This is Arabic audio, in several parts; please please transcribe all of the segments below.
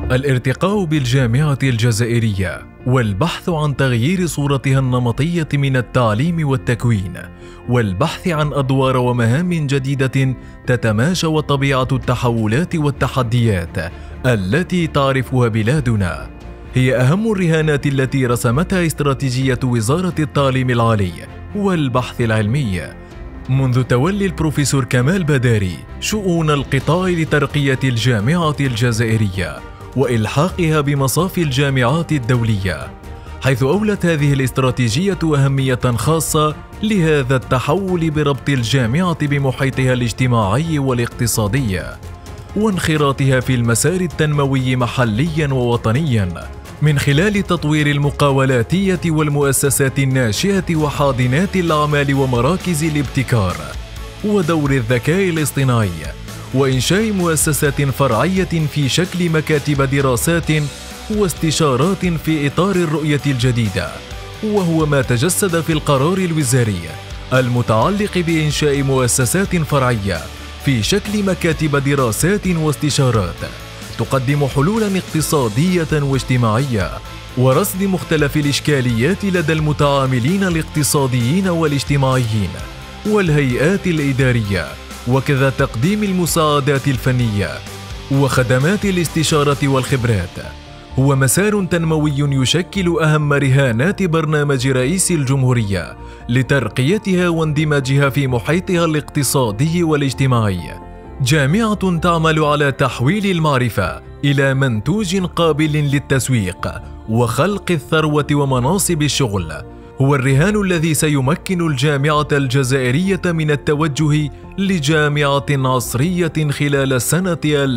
الارتقاء بالجامعة الجزائرية والبحث عن تغيير صورتها النمطية من التعليم والتكوين، والبحث عن أدوار ومهام جديدة تتماشى وطبيعة التحولات والتحديات التي تعرفها بلادنا، هي أهم الرهانات التي رسمتها استراتيجية وزارة التعليم العالي والبحث العلمي منذ تولي البروفيسور كمال بداري شؤون القطاع لترقية الجامعة الجزائرية وإلحاقها بمصاف الجامعات الدولية، حيث أولت هذه الاستراتيجية أهمية خاصة لهذا التحول بربط الجامعة بمحيطها الاجتماعي والاقتصادي وانخراطها في المسار التنموي محليا ووطنيا من خلال تطوير المقاولاتية والمؤسسات الناشئة وحاضنات الأعمال ومراكز الابتكار ودور الذكاء الاصطناعي، وإنشاء مؤسسات فرعية في شكل مكاتب دراسات واستشارات في إطار الرؤية الجديدة، وهو ما تجسد في القرار الوزاري المتعلق بإنشاء مؤسسات فرعية في شكل مكاتب دراسات واستشارات تقدم حلولاً اقتصادية واجتماعية ورصد مختلف الإشكاليات لدى المتعاملين الاقتصاديين والاجتماعيين والهيئات الإدارية، وكذا تقديم المساعدات الفنية وخدمات الاستشارة والخبرات، هو مسار تنموي يشكل أهم رهانات برنامج رئيس الجمهورية لترقيتها واندماجها في محيطها الاقتصادي والاجتماعي، جامعة تعمل على تحويل المعرفة إلى منتوج قابل للتسويق وخلق الثروة ومناصب الشغل، هو الرهان الذي سيمكن الجامعة الجزائرية من التوجه لجامعة عصرية خلال سنة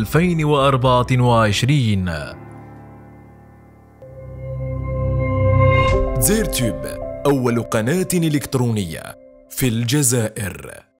2024. زيرتوب، أول قناة إلكترونية في الجزائر.